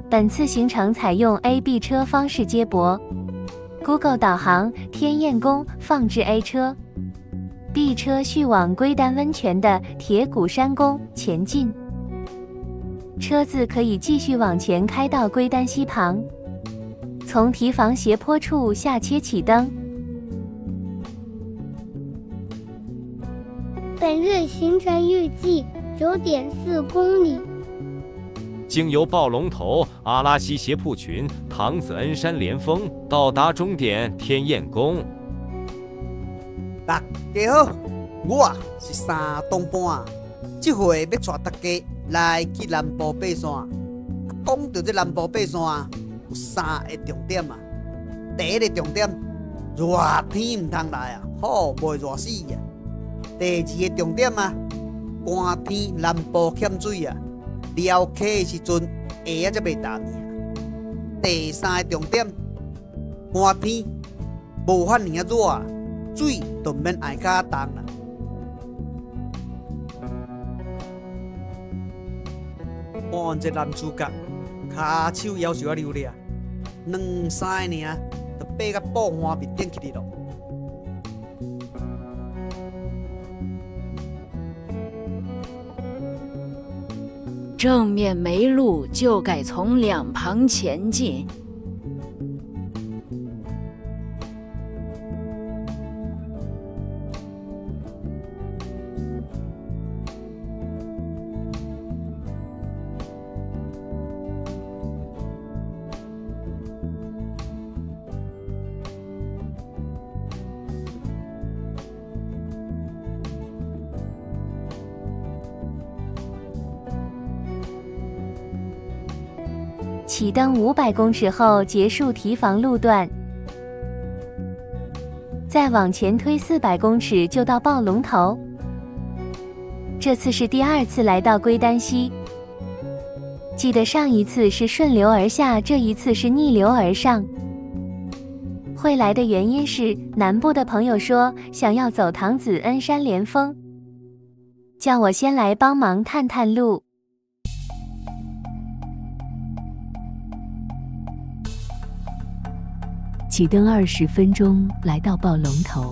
本次行程采用 A、B 车方式接驳 ，Google 导航天燕宫放置 A 车 ，B 车续往龟丹温泉的铁骨山宫前进。车子可以继续往前开到龟丹溪旁，从堤防斜坡处下切启灯。 本日行程预计9.4公里。 经由暴龙头、阿拉西斜瀑群、唐子恩山连峰，到达终点天燕宫。 大家好，我是三东半，这回要带大家来去南部爬山。讲到这南部爬山，有3个重点啊。第一个重点，热天唔通来啊，好袂热死啊。第二个重点啊，寒天南部欠水啊。撩客的时阵，鞋啊才袂湿呢。第三个重点，寒天无遐尔热啊，水就免爱加重啦。看这男主角，骹手夭寿啊溜咧，2、3个尔就爬到布花面顶去咯。 正面没路，就改从两旁前进。 启登500公尺后结束堤防路段，再往前推400公尺就到暴龙头。这次是第2次来到龟丹溪，记得上一次是顺流而下，这一次是逆流而上。会来的原因是南部的朋友说想要走唐子恩山连峰，叫我先来帮忙探探路。启登20分钟，来到暴龙头。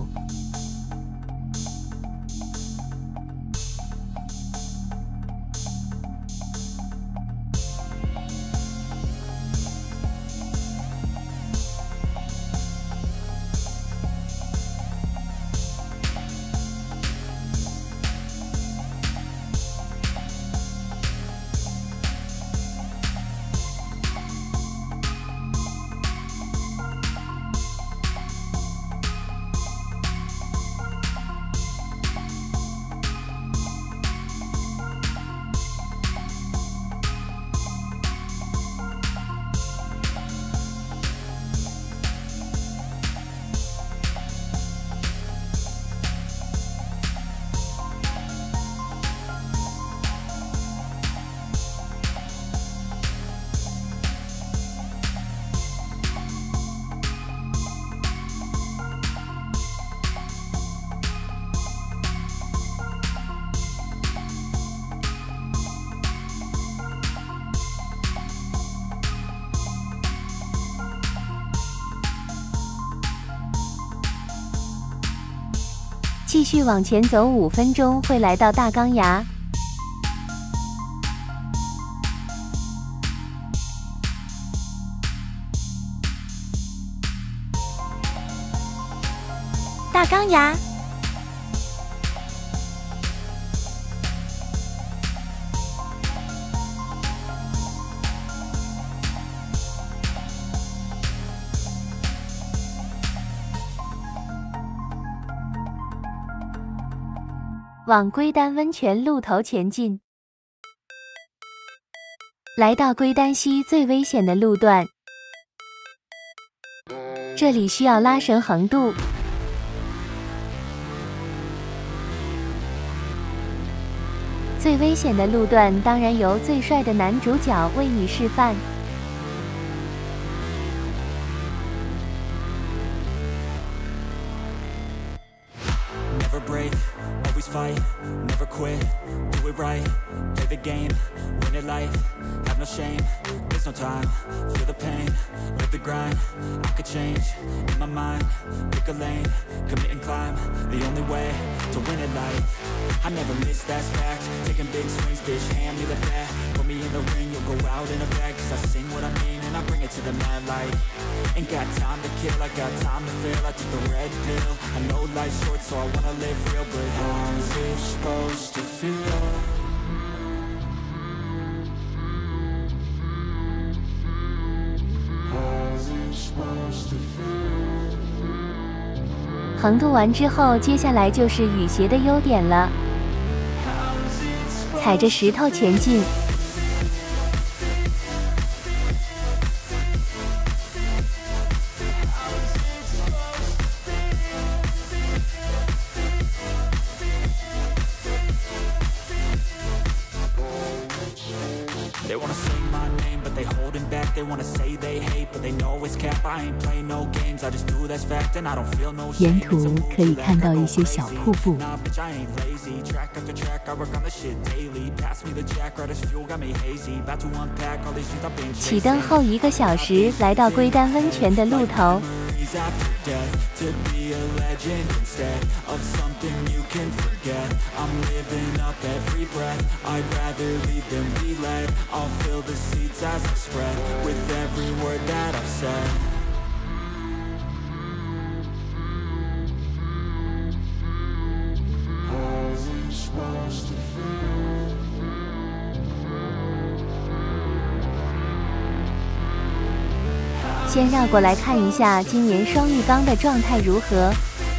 继续往前走5分钟，会来到大钢崖。 大钢崖。 往龟丹温泉路头前进，来到龟丹溪最危险的路段，这里需要拉绳横渡。最危险的路段当然由最帅的男主角为你示范。 Never break. always fight, never quit, do it right, play the game, win it life, have no shame, there's no time, feel the pain, live the grind, I could change, in my mind, pick a lane, commit and climb, the only way to win at life. I never miss, that's fact, taking big swings, bitch, hand me the bat, put me in the ring, you'll go out in a bag, cause I sing what I mean and I bring it to the mad light. Ain't got time to kill, I got time to feel, I took the red pill, I know life's short so I wanna live real, but how's it supposed to feel? How's it supposed to feel? 横渡完之后，接下来就是雨鞋的优点了。踩着石头前进。 They wanna sing my name, but they holding back. They wanna say they hate, but they know it's cap. I ain't play no games, I just do that's fact, and I don't feel no shame. 沿途可以看到一些小瀑布。 Nah, bitch, I ain't lazy. Track after track, I work on the shit daily. Pass me the jack, right as fuel, got me hazy. About to unpack all these things I've been 启灯后1个小时，来到龟丹温泉的路头。 after death, to be a legend instead of something you can forget. I'm living up every breath, I'd rather lead than be led. I'll fill the seats as I spread with every word that I've said. How's it supposed to feel? 先绕过来看一下今年双浴缸的状态如何。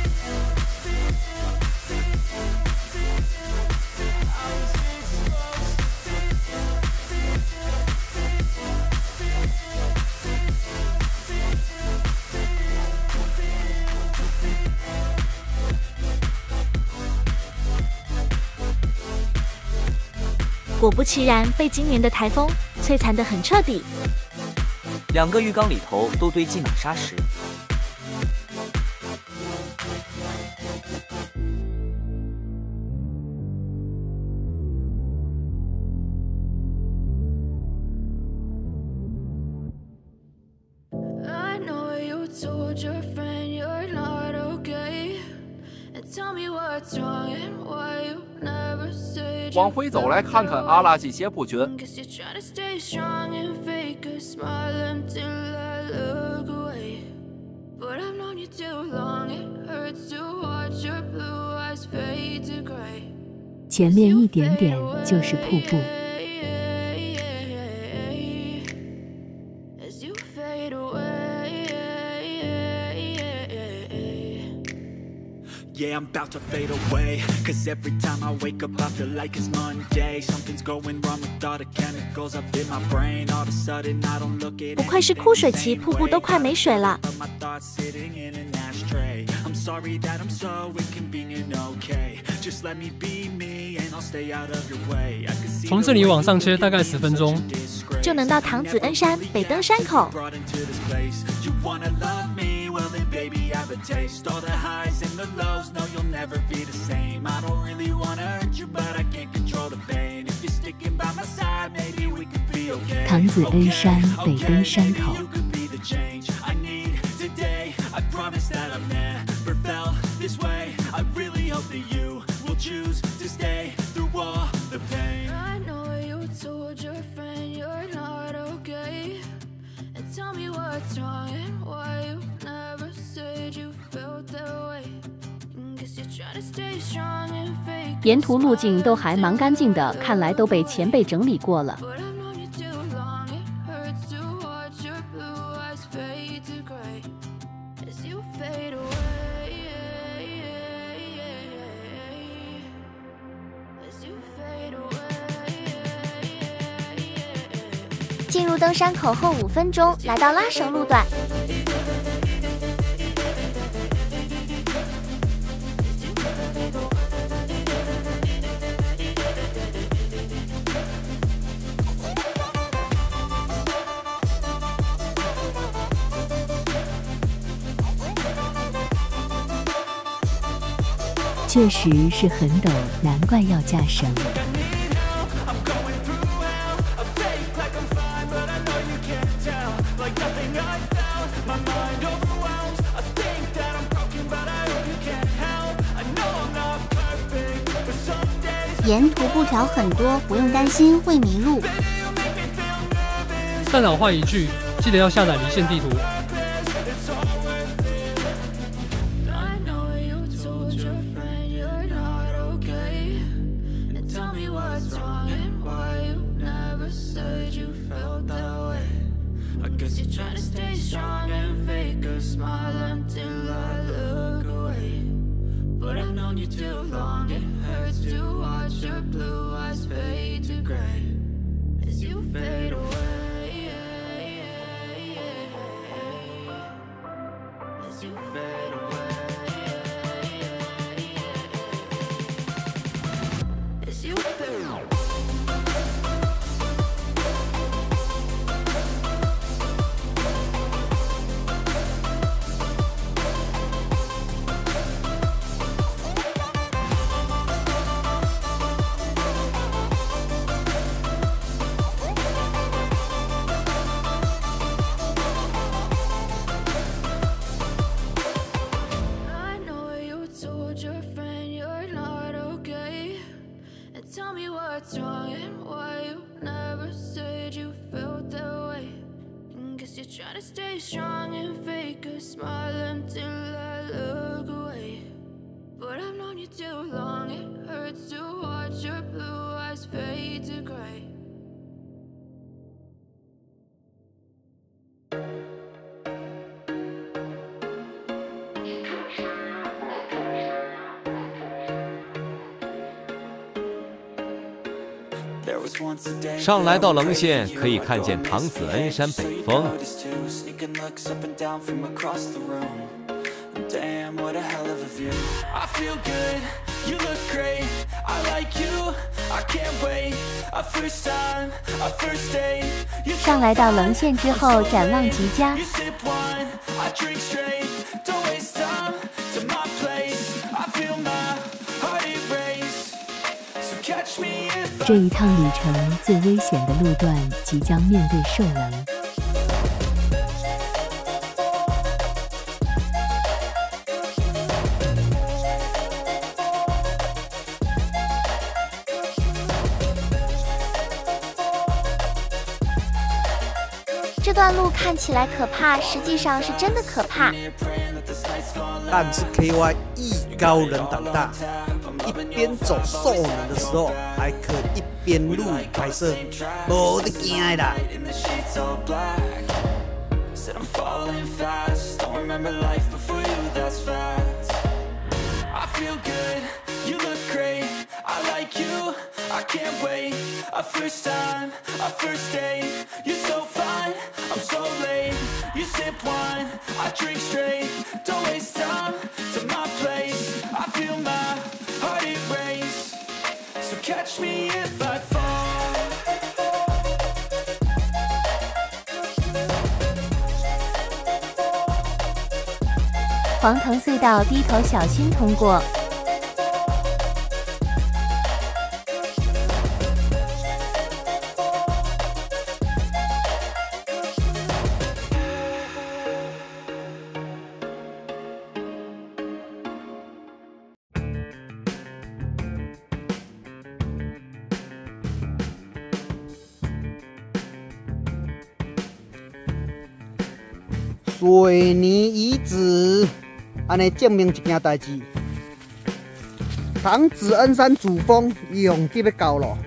果不其然，被今年的台风摧残得很彻底。 2个浴缸里头都堆积满沙石。 往回走来看看阿拉西斜瀑群。 前面一点点就是瀑布。 Yeah, I'm about to fade away. Cause every time I wake up, I feel like it's Monday. Something's going wrong with all the chemicals up in my brain. All of a sudden, I don't look at it. 不愧是枯水期，瀑布都快没水了。 I'm sorry that I'm so inconvenient, okay. Just let me be me and I'll stay out of your way. 从这里往上切大概10分钟， 就能到唐子恩山北登山口。 Baby, have a taste. All the highs and the lows. No, you'll never be the same. I don't really wanna hurt you, but I can't control the pain. If you're sticking by my side, maybe we could be okay. 唐子恩山北登山口。 You could be the change I need today. I promise that I've never felt this way. I really hope that you will choose to stay through all the pain. I know you told your friend you're not okay. And tell me what's wrong and why you never said you felt that way. Guess you're trying to stay strong and fake. 沿途路径都还蛮干净的，看来都被前辈整理过了。 But I've known you too long. It hurts to watch your blue eyes fade to gray as you fade away. As you fade away. 进入登山口后5分钟，来到拉绳路段。 确实是很陡，难怪要架绳。 沿途布条很多，不用担心会迷路。 但老话一句，记得要下载离线地图。 上来到棱线，可以看见唐子恩山北峰。 上来到棱线之后，展望极佳。 这一趟旅程最危险的路段即将面对兽棱。 这段路看起来可怕，实际上是真的可怕。 但是 KY 艺高人胆大。一边走兽能的时候，还可一边录拍摄，无得惊的啦。 Catch me if I fall. 黄藤隧道低头小心通过。 水泥遗址，安尼证明一件代志：唐子恩山主峰用得要到咯。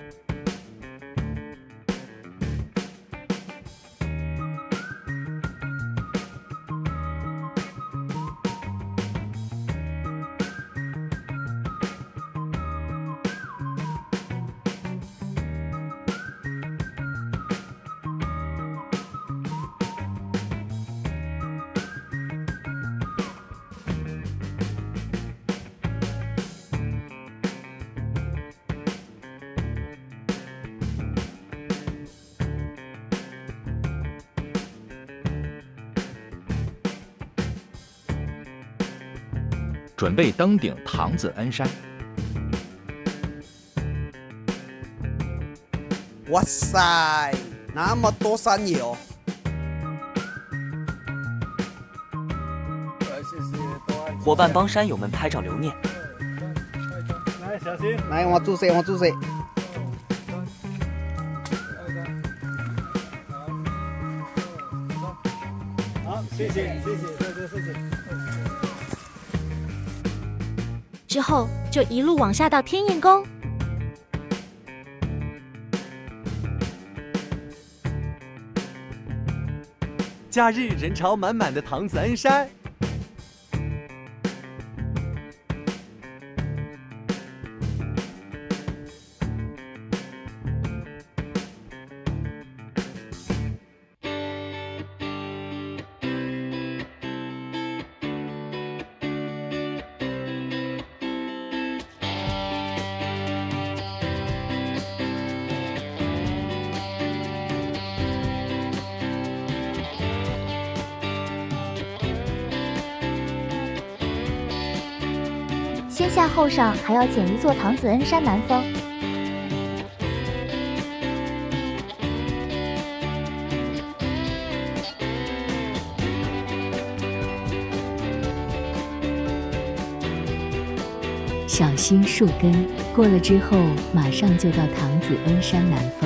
准备登顶唐子恩山。 哇塞，那么多山友！ 伙伴帮山友们拍照留念。 来，小心！来，我注射，我注射。好，谢谢，谢谢。 之后就一路往下到天燕宫。 假日人潮满满的唐子恩山。 先下后上，还要捡一座唐子恩山南峰。 小心树根，过了之后马上就到唐子恩山南峰。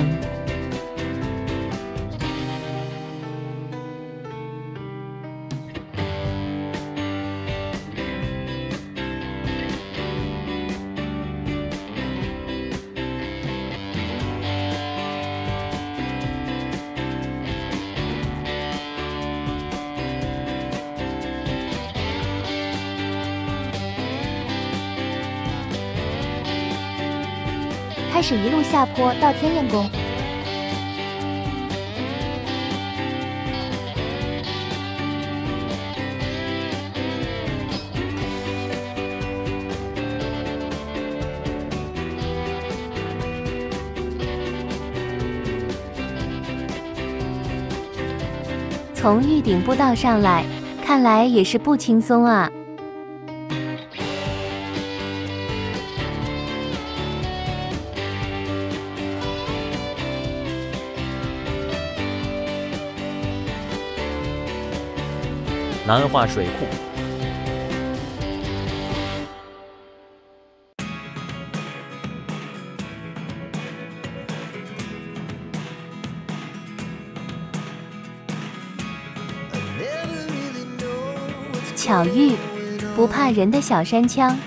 开始一路下坡到天燕宫。 从玉顶步道上来，看来也是不轻松啊。 南化水库。 巧遇，不怕人的小山枪。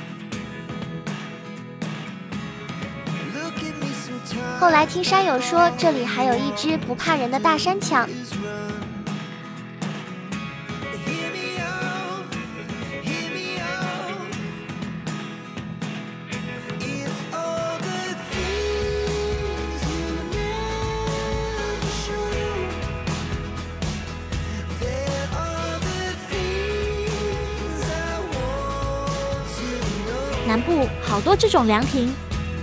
后来听山友说，这里还有一只不怕人的大山枪。 南部好多这种凉亭，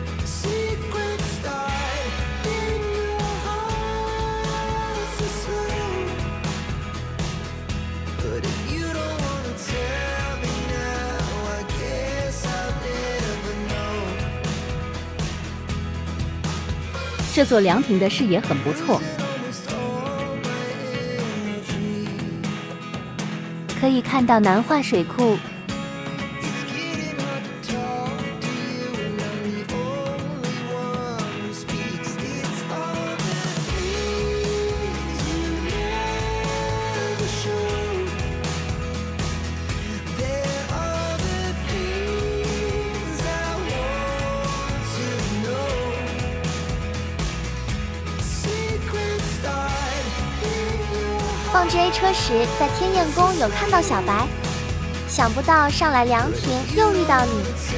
这座凉亭的视野很不错， 可以看到南化水库。 放置 A 车时，在天燕宫有看到小白，想不到上来凉亭又遇到你。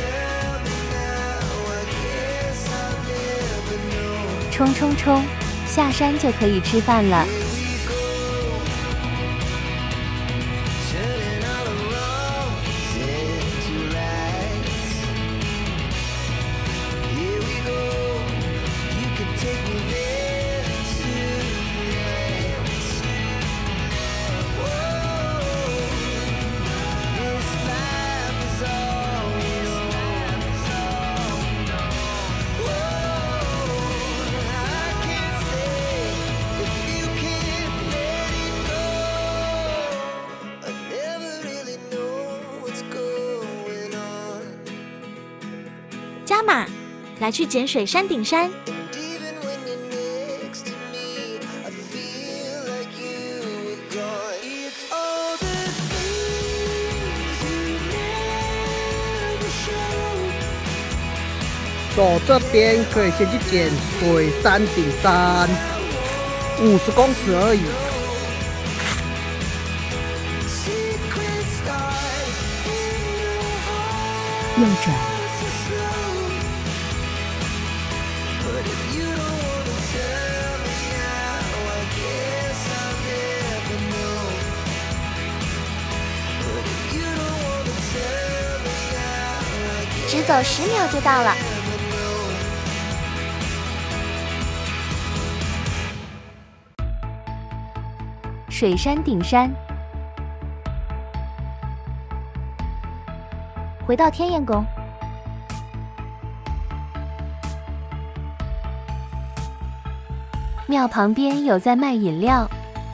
冲冲冲，下山就可以吃饭了。 加码，来去捡水山顶山。 走这边可以先去捡水山顶山，50公尺而已。 右转。 只走10秒就到了。 水山顶山， 回到天燕宫。 庙旁边有在卖饮料。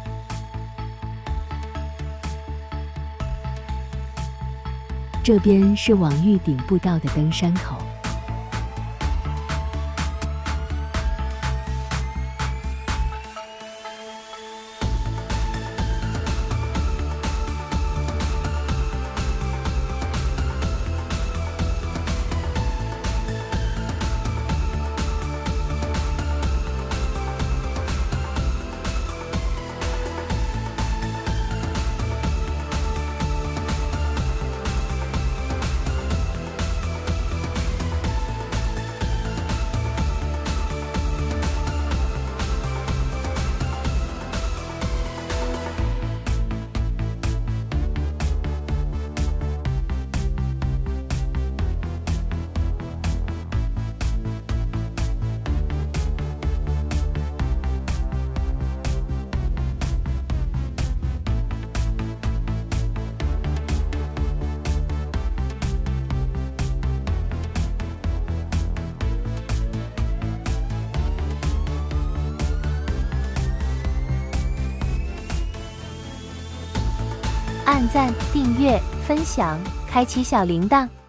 这边是往玉顶步道的登山口。 按赞、订阅、分享，开启小铃铛。